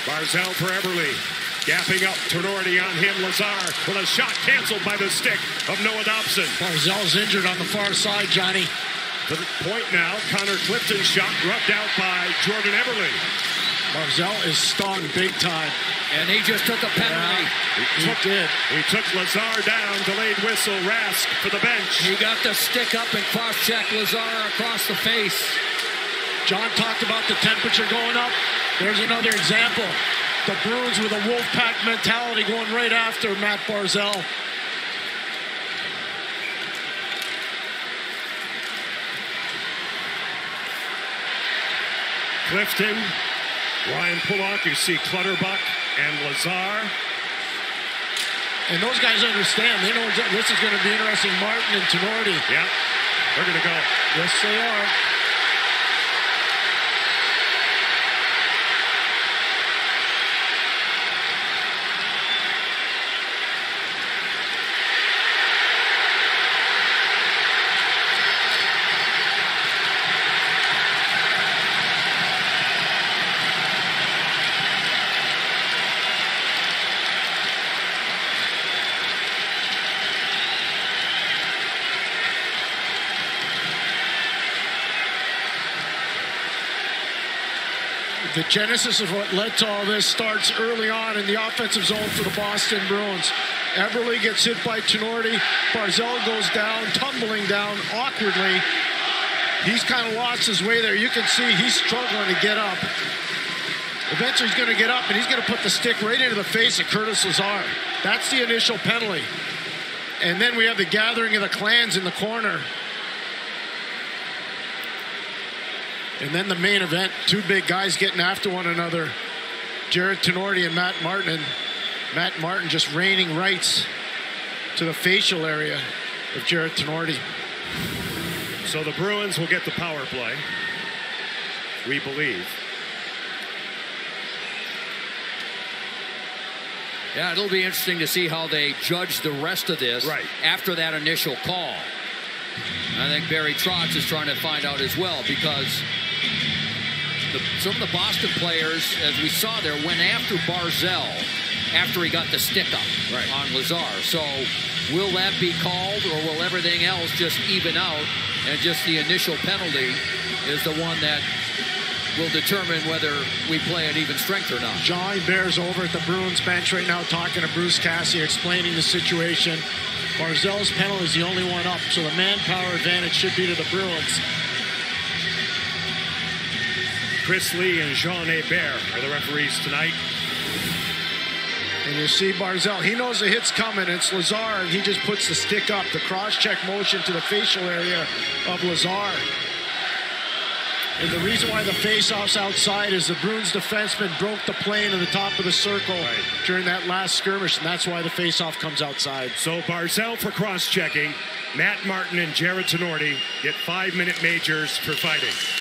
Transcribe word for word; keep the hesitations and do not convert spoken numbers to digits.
Barzal for Eberle. Gapping up, Tinordi on him, Lazar with a shot canceled by the stick of Noah Dobson. Barzal's injured on the far side, Johnny. To the point now, Connor Clifton's shot rubbed out by Jordan Eberle. Barzal is stung big time. And he just took a penalty. Yeah, he, He took, did. He took Lazar down, delayed whistle, Rask for the bench. He got the stick up and cross-checked Lazar across the face. John talked about the temperature going up. There's another example. The Bruins with a wolf pack mentality going right after Matt Barzal. Clifton, Ryan Pullock, you see Clutterbuck and Lazar. And those guys understand. They know this is going to be interesting. Martin and Tinordi. Yeah, they're going to go. Yes, they are. The genesis of what led to all this starts early on in the offensive zone for the Boston Bruins. Eberle gets hit by Tinordi. Barzal goes down, tumbling down awkwardly. He's kind of lost his way there. You can see he's struggling to get up. Eventually he's going to get up, and he's going to put the stick right into the face of Curtis Lazar. That's the initial penalty. And then we have the gathering of the clans in the corner. And then the main event, two big guys getting after one another. Jarred Tinordi and Matt Martin. And Matt Martin just raining rights to the facial area of Jarred Tinordi. So the Bruins will get the power play, we believe. Yeah, it'll be interesting to see how they judge the rest of this right after that initial call. I think Barry Trotz is trying to find out as well, because the, some of the Boston players, as we saw there, went after Barzal after he got the stick up right on Lazar. So will that be called, or will everything else just even out, and just the initial penalty is the one that will determine whether we play at even strength or not? John Bear's over at the Bruins bench right now talking to Bruce Cassidy, explaining the situation. Barzal's penalty is the only one up, so the manpower advantage should be to the Bruins. Chris Lee and Jean Hebert are the referees tonight. And you see Barzal, he knows the hit's coming. It's Lazar, and he just puts the stick up, the cross-check motion to the facial area of Lazar. And the reason why the face-off's outside is the Bruins defenseman broke the plane in the top of the circle right during that last skirmish, and that's why the face-off comes outside. So Barzal for cross-checking. Matt Martin and Jarred Tinordi get five-minute majors for fighting.